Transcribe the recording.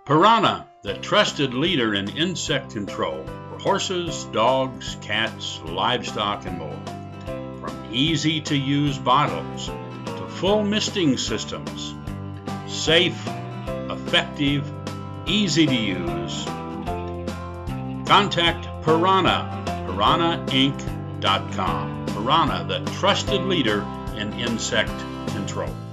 Pyranah, the trusted leader in insect control for horses, dogs, cats, livestock, and more. From easy-to-use bottles to full misting systems. Safe, effective, easy to use. Contact Pyranah, PyranahInc.com. Pyranah, the trusted leader in insect control.